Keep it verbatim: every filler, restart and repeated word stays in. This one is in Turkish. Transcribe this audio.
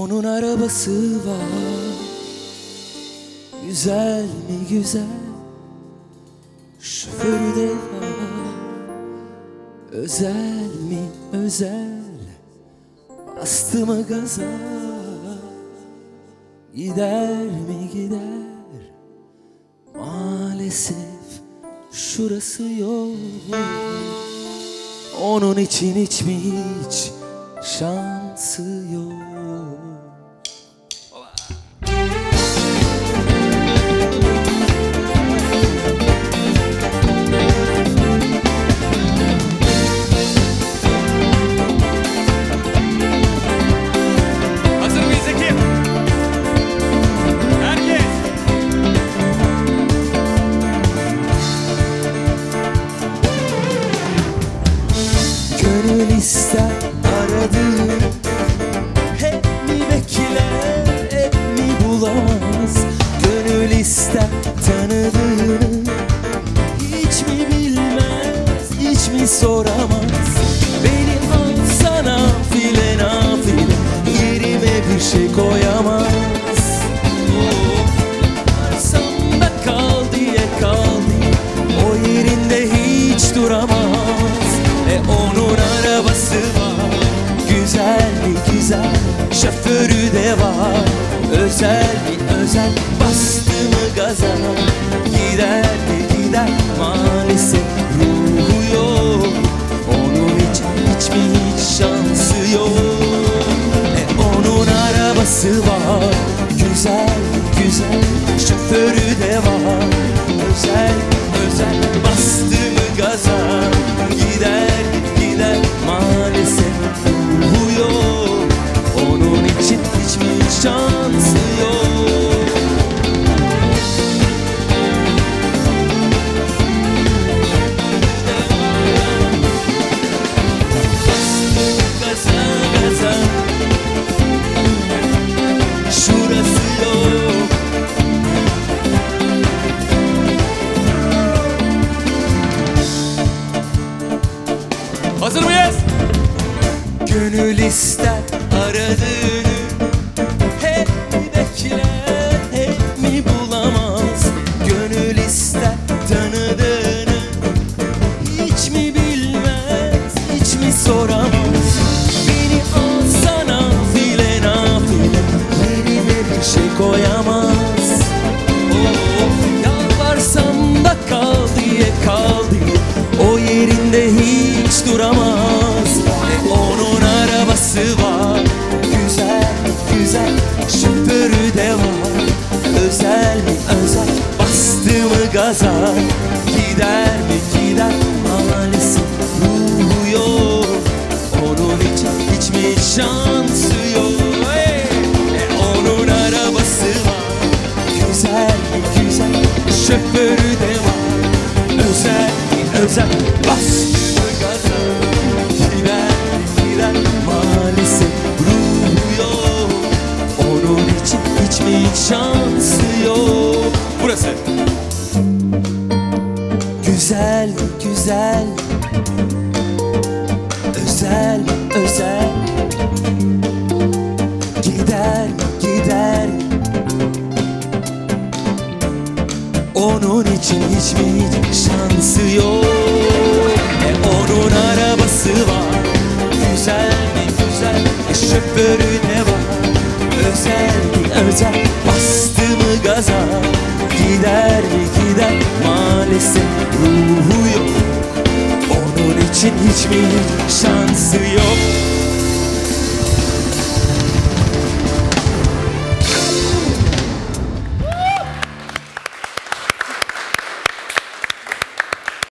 Onun arabası var, güzel mi güzel, şoförü de var. Özel mi özel, bastı mı gaza, gider mi gider. Maalesef şurası yok. Onun için hiç mi hiç şansı yok. Gönül ister aradığını, hep mi bekler, hep mi bulamaz. Gönül ister tanıdığını, hiç mi bilmez, hiç mi soramaz. Beni alsana file nafile, yerime bir şey koyamaz. Varsam da kal diye kal diye, o yerinde hiç duramaz. E onun arabası var, güzel mi güzel, şoförü de var. Özel mi özel, bastı mı gaza, gider mi gider. Maalesef ruhu yok, onun için hiç mi hiç şansı yok. E onun arabası var, güzel mi güzel, şoförü de var. Özel mi özel, bastı mı gaza, gider gider. Maalesef ruhu yok, onun için hiç mi şansı yok. Gaza gaza, şurası yok. Hazır mıyız? Gönül ister aradığını, hep mi bekler, hep mi bulamaz. Gönül ister tanıdığını, hiç mi bilmez, hiç mi soramaz. Beni alsana file nafile, yerime bir şey koyamaz. Oh, yalvarsam da kal diye kal diye, o yerinde hiç duramaz. E onun arabası var, güzel güzel, şoförü de var. Özel mi özel, bastı mı gaza, gider mi gider. Maalesef ruhu yok, onun için hiç mi şansı yok. Hey! E onun arabası var, güzel mi güzel, şoförü de var. Özel mi özel, bastı mı gaza, gider mi gider. Maalesef ruhu yok, onun için hiç mi hiç şansı yok. Burası. Güzel mi güzel, özel mi özel, gider mi gider. Onun için hiç mi hiç şansı yok. E onun arabası var, güzel mi güzel, e şoförü de var. Özel mi özel, bastı mı gaza, gider mi gider. Maalesef ruhu yok, onun için hiç mi hiç şansı yok.